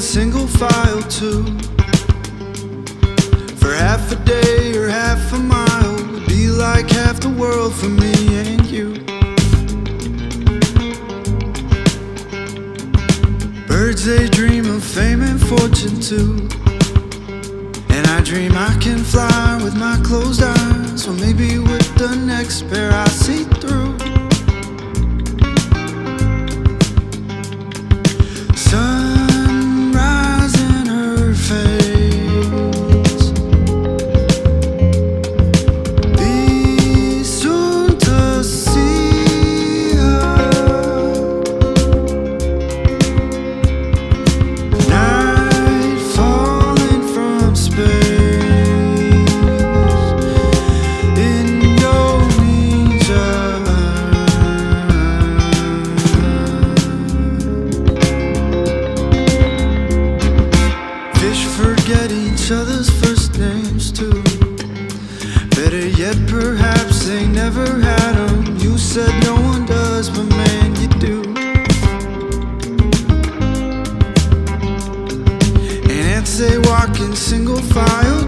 single file too. For half a day or half a mile would be like half the world for me and you. Birds, they dream of fame and fortune too, and I dream I can fly with my closed eyes, or maybe with the next pair I see through. Sunrise in her face, be soon to see her. Night falling from space, Indonesia. Fish forget each other's first names too. Better yet, perhaps they never had them. You said no one does, but man, you do. And ants, they walk in single file